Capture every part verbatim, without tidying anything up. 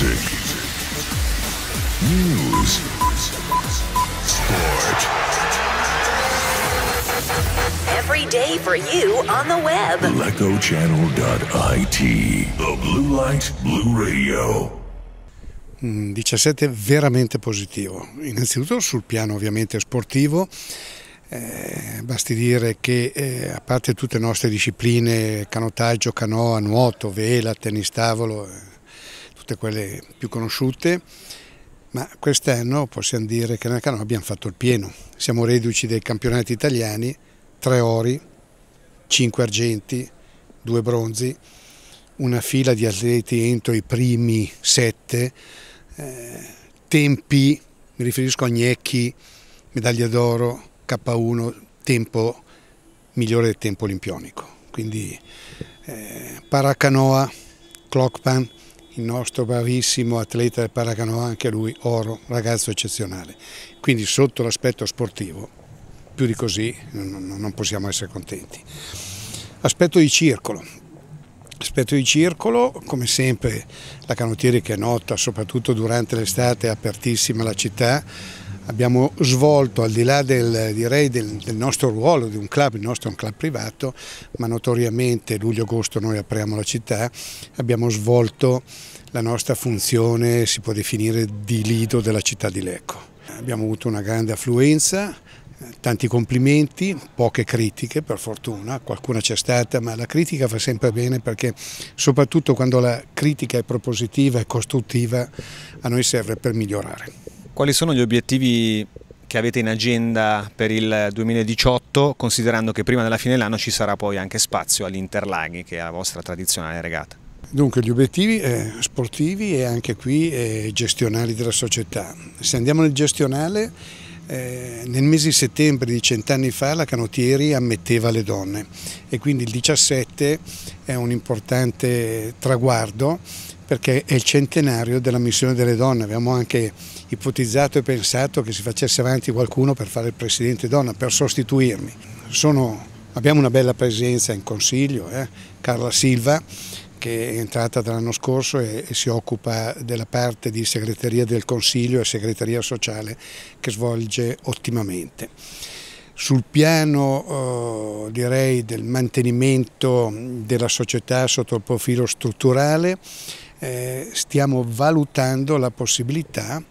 Music, news, sport. Every day for you on the web. Lecco Channel dot I T, the Blue Light Blue Radio. diciassette veramente positivo, innanzitutto sul piano ovviamente sportivo, eh, basti dire che eh, a parte tutte le nostre discipline, canottaggio, canoa, nuoto, vela, tennis tavolo, eh, tutte quelle più conosciute, ma quest'anno possiamo dire che nella canoa abbiamo fatto il pieno, siamo reduci dai campionati italiani, tre ori, cinque argenti, due bronzi, una fila di atleti entro i primi sette, eh, tempi, mi riferisco a Gnecchi, medaglia d'oro, K uno, tempo migliore del tempo olimpionico. Quindi eh, paracanoa, Clockpan, il nostro bravissimo atleta del paracanoa, anche lui oro, ragazzo eccezionale. Quindi sotto l'aspetto sportivo, più di così non, non possiamo essere contenti. Aspetto di circolo. Aspetto di circolo, come sempre la canottieri che è nota soprattutto durante l'estate, è apertissima la città. Abbiamo svolto, al di là del, direi del, del nostro ruolo di un club, il nostro è un club privato, ma notoriamente luglio-agosto noi apriamo la città, abbiamo svolto la nostra funzione, si può definire, di lido della città di Lecco. Abbiamo avuto una grande affluenza, tanti complimenti, poche critiche per fortuna, qualcuna c'è stata, ma la critica fa sempre bene perché soprattutto quando la critica è propositiva e costruttiva a noi serve per migliorare. Quali sono gli obiettivi che avete in agenda per il duemiladiciotto, considerando che prima della fine dell'anno ci sarà poi anche spazio all'Interlaghi, che è la vostra tradizionale regata? Dunque gli obiettivi eh, sportivi e anche qui eh, gestionali della società. Se andiamo nel gestionale, Eh, nel mese di settembre di cent'anni fa la Canottieri ammetteva le donne e quindi il diciassette è un importante traguardo perché è il centenario della missione delle donne. Abbiamo anche ipotizzato e pensato che si facesse avanti qualcuno per fare il presidente donna, per sostituirmi. Sono, abbiamo una bella presenza in consiglio, eh? Carla Silva, che è entrata dall'anno scorso e, e si occupa della parte di segreteria del Consiglio e segreteria sociale che svolge ottimamente. Sul piano eh, direi del mantenimento della società sotto il profilo strutturale eh, stiamo valutando la possibilità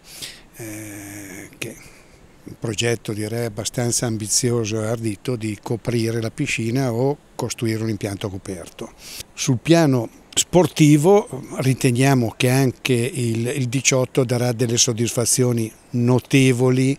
eh, che un progetto direi abbastanza ambizioso e ardito di coprire la piscina o costruire un impianto coperto. Sul piano sportivo riteniamo che anche il, il diciotto darà delle soddisfazioni notevoli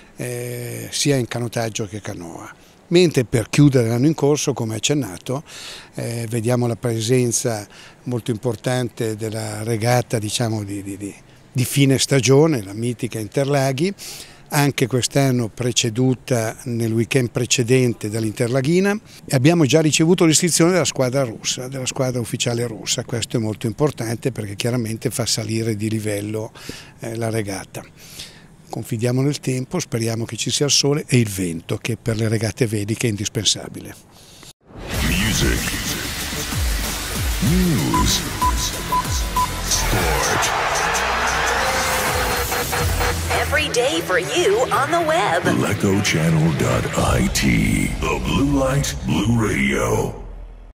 eh, sia in canottaggio che canoa. Mentre per chiudere l'anno in corso, come accennato, eh, vediamo la presenza molto importante della regata diciamo, di, di, di fine stagione, la mitica Interlaghi, anche quest'anno preceduta nel weekend precedente dall'Interlaghina. Abbiamo già ricevuto l'iscrizione della squadra russa, della squadra ufficiale russa, questo è molto importante perché chiaramente fa salire di livello eh, la regata. Confidiamo nel tempo, speriamo che ci sia il sole e il vento che per le regate veliche è indispensabile. Music, news, sport. Every day for you on the web. Lecco Channel dot I T, the Blue Light Blue Radio.